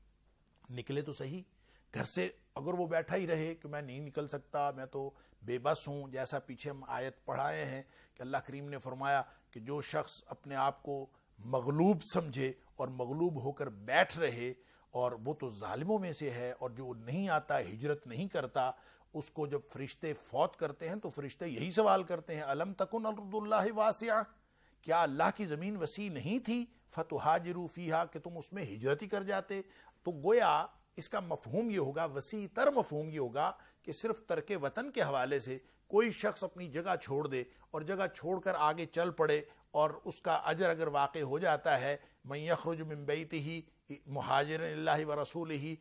نکلے تو صحیح گھر سے. اگر وہ بیٹھا ہی رہے کہ میں نہیں نکل سکتا، میں تو بے بس ہوں، جیسا پیچھے ہم آیت پڑھائے ہیں کہ اللہ کریم نے فرمایا کہ جو شخص اپنے آپ کو مغلوب سمجھے اور مغلوب ہو کر بیٹھ رہے، اور وہ تو ظالموں میں سے ہے، اور جو نہیں آتا، ہجرت نہیں کرتا، اس کو جب فرشتے فوت کرتے ہیں تو فرشتے یہی سوال کرتے ہیں، الم تکن ارض اللہ واسعہ، کیا اللہ کی زمین وسیع نہیں تھی، فتہاجروا فیہا، کہ تم اس میں ہجرت ہی کر جاتے. تو گویا اس کا مفہوم یہ ہوگا، وسیع تر مفہوم یہ ہوگا کہ صرف ترک وطن کے حوالے سے کوئی شخص اپنی جگہ چھوڑ دے اور جگہ چھوڑ کر آگے چل پڑے، اور اس کا اجر اگر واقع ہو جاتا ہے، من یخرج من بیتہ مہاجرا اللہ ورسولہ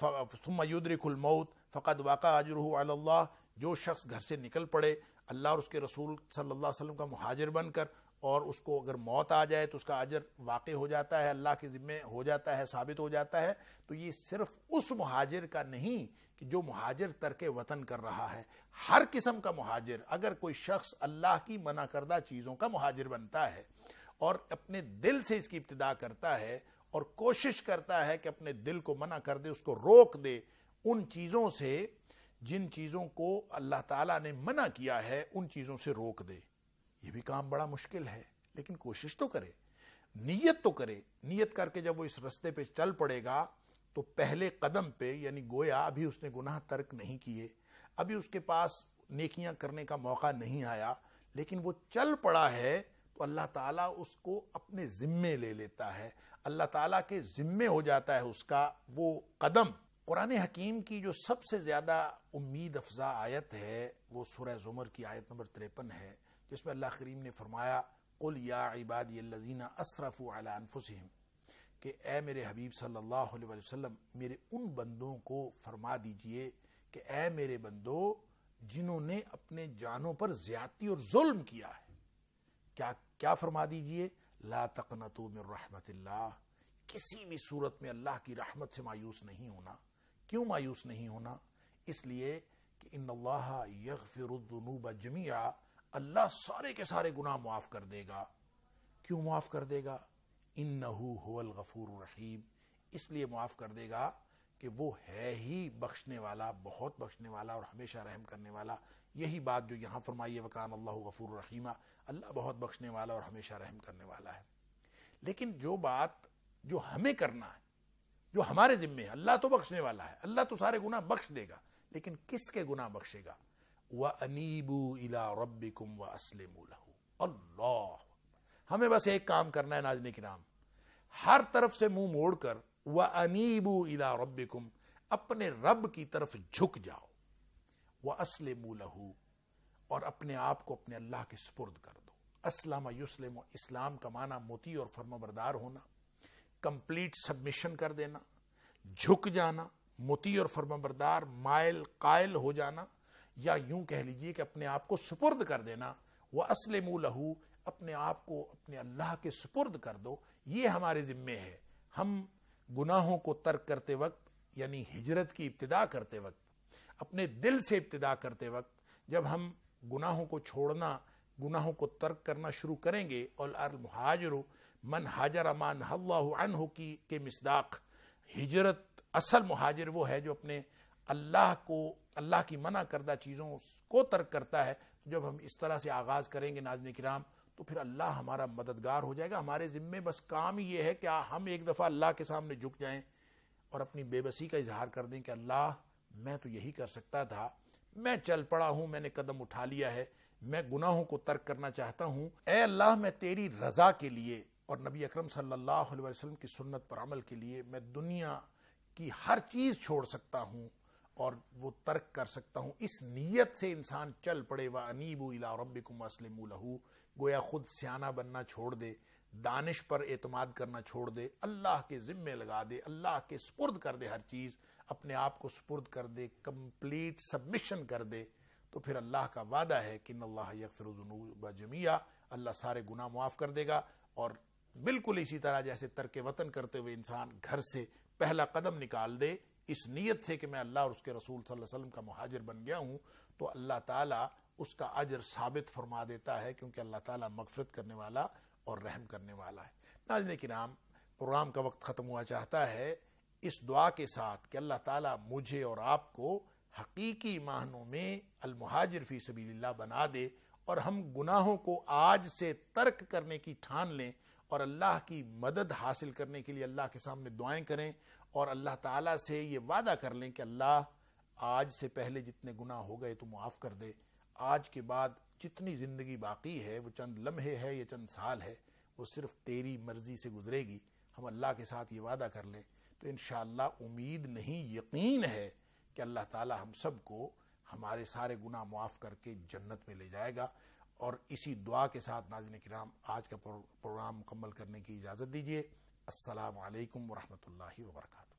ثم یدرک الموت فقد وقع اجرہ علی اللہ، جو شخص گھر سے نکل پڑے اللہ اور اس کے رسول صلی اللہ علیہ وسلم کا مہاجر بن کر، اور اس کو اگر موت آ جائے تو اس کا اجر واقع ہو جاتا ہے، اللہ کے ذمے ہو جاتا ہے، ثابت ہو جاتا ہے. تو یہ صرف اس مہاجر کا نہیں کہ جو مہاجر ترک وطن کر رہا ہے، ہر قسم کا مہاجر. اگر کوئی شخص اللہ کی منع کردہ چیزوں کا مہاجر بنتا ہے اور اپنے دل سے اس کی ابتدا کرتا ہے اور کوشش کرتا ہے کہ اپنے دل کو منع کر دے، اس کو روک دے ان چیزوں سے جن چیزوں کو اللہ تعالیٰ نے منع کیا ہے، ان چیزوں سے روک دے. یہ بھی کام بڑا مشکل ہے، لیکن کوشش تو کرے، نیت تو کرے. نیت کر کے جب وہ اس رستے پہ چل پڑے گا تو پہلے قدم پہ، یعنی گویا ابھی اس نے گناہ ترک نہیں کیے، ابھی اس کے پاس نیکیاں کرنے کا موقع نہیں آیا، لیکن وہ چل پڑا ہے تو اللہ تعالیٰ اس کو اپنے ذمے لے لیتا ہے، اللہ تعالیٰ کے ذمے ہو جاتا ہے اس کا وہ قدم. قرآن حکیم کی جو سب سے زیادہ امید افزا آیت ہے وہ سورہ زمر کی آیت نمبر 53 ہے، جس میں اللہ کریم نے فرمایا قل یا عبادی الذین اسرفوا علی انفسہم، کہ اے میرے حبیب صلی اللہ علیہ وسلم میرے ان بندوں کو فرما دیجئے کہ اے میرے بندو جنہوں نے اپنے جانوں پر زیادتی اور ظلم کیا ہے، کیا فرما دیجئے، لا تقنطوا من رحمت اللہ، کسی بھی صورت میں اللہ کی رحمت سے مایوس نہیں ہونا. کیوں مایوس نہیں ہونا؟ اس لیے کہ ان اللہ یغفر الذنوب جمیعا، اللہ سارے کے سارے گناہ معاف کر دے گا. کیوں معاف کر دے گا؟ انہ هو الغفور الرحیم، اس لیے معاف کر دے گا کہ وہ ہے ہی بخشنے والا، بہت بخشنے والا اور ہمیشہ رحم کرنے والا. یہی بات جو یہاں فرمائی ہے وکان اللہ غفور الرحیم، اللہ بہت بخشنے والا اور ہمیشہ رحم کرنے والا ہے. لیکن جو بات جو ہمیں کرنا ہے، جو ہمارے ذمے ہے، اللہ تو بخشنے والا ہے، اللہ تو سارے گناہ بخش دے گا، لیکن کس کے گناہ بخشے گا؟ وَأَنِيبُوا إِلَىٰ رَبِّكُمْ وَأَسْلِمُوا لَهُ. اللہ، ہمیں بس ایک کام کرنا ہے ناظرین کرام، ہر طرف سے منہ موڑ کر وَأَنِيبُوا إِلَىٰ رَبِّكُمْ، اپنے رب کی طرف جھک جاؤ، وَأَسْلِمُوا لَهُ، اور اپنے آپ کو اپنے اللہ کے سپرد کر دو. اسلم یسلم، اسلام کا معنی مطیع اور فرمانبردار ہونا، کمپلیٹ سبمیشن کر دینا، جھک جانا، مطیع اور فرمانبردار، مائل قائل ہو جانا، یا یوں کہہ لیجئے کہ اپنے آپ کو سپرد کر دینا. وَأَسْلِمُوا لَهُ، اپنے آپ کو اپنے اللہ کے سپرد کر دو. یہ ہمارے ذمے ہے. ہم گناہوں کو ترک کرتے وقت، یعنی ہجرت کی ابتدا کرتے وقت، اپنے دل سے ابتدا کرتے وقت، جب ہم गुनाहों को छोड़ना, गुनाहों को तर्क करना शुरू करेंगे। और अल-मुहाजिरु मन हाजर मा नहल्लाहु अन्हु की के मिसदाक, हिजरत असल मुहाजिर वो है जो अपने अल्लाह की मना करदा चीज़ों को तर्क करता है। जब हम इस तरह से आगाज़ करेंगे नाज़रीन किराम, तो फिर अल्लाह हमारा मददगार हो जाएगा। हमारे ज़िम्मे बस काम ही ये है कि हम एक दफ़ा अल्लाह के सामने झुक जाएं और अपनी बेबसी का इजहार कर दें कि अल्लाह मैं तो यही कर सकता था, मैं चल पड़ा हूँ, मैंने कदम उठा लिया है, मैं गुनाहों को तर्क करना चाहता हूँ। ए अल्लाह मैं तेरी रज़ा के लिए और नबी अकरम सल्लल्लाहु अलैहि वसल्लम की सुन्नत पर अमल के लिए मैं दुनिया की हर चीज़ छोड़ सकता हूँ और वो तर्क कर सकता हूँ। इस नीयत से इंसान चल पड़े, व अनीबू इला रब्बिकुम अस्लिमू लहू, गोया खुद सियाना बनना छोड़ दे, दानिश पर एतमाद करना छोड़ दे, अल्लाह के ज़िम्मे लगा दे, अल्लाह के सुपुर्द कर दे, हर चीज़ अपने आप को सुपुर्द कर दे, कंप्लीट सबमिशन कर दे, तो फिर अल्लाह का वादा है कि इन्नल्लाह यग़फ़िरु ज़ुनूब जमीआ, अल्लाह सारे गुनाह माफ़ कर देगा। और बिल्कुल इसी तरह जैसे तर्क वतन करते हुए इंसान घर से पहला कदम निकाल दे इस नीयत से कि मैं अल्लाह और उसके रसूल सल्लल्लाहु अलैहि वसल्लम का मुहाजिर बन गया हूँ, तो अल्लाह ताला उसका अजर साबित फरमा देता है, क्योंकि अल्लाह ताला मग़फ़िरत करने वाला और रहम करने वाला है। नाज़रीन किराम, प्रोग्राम का वक्त ख़त्म हुआ चाहता है इस दुआ के साथ कि अल्लाह ताला मुझे और आपको हकीकी मानों में अल मुहाजिर फ़ी सबीलिल्लाह बना दे और हम गुनाहों को आज से तर्क करने की ठान लें और अल्लाह की मदद हासिल करने के लिए अल्लाह के सामने दुआएं करें और अल्लाह ताला से ये वादा कर लें कि अल्लाह आज से पहले जितने गुनाह हो गए तो माफ़ कर दे, आज के बाद जितनी ज़िंदगी बाकी है वो चंद लम्हे है या चंद साल है, वो सिर्फ तेरी मर्ज़ी से गुजरेगी। हम अल्लाह के साथ ये वादा कर लें तो इंशाअल्लाह उम्मीद नहीं यकीन है कि अल्लाह ताला हम सब को हमारे सारे गुनाह माफ़ करके जन्नत में ले जाएगा। और इसी दुआ के साथ नाज़रीन किराम आज का प्रोग्राम मुकम्मल करने की इजाज़त दीजिए। अस्सलामु अलैकुम व रहमतुल्लाहि व बरकातहू।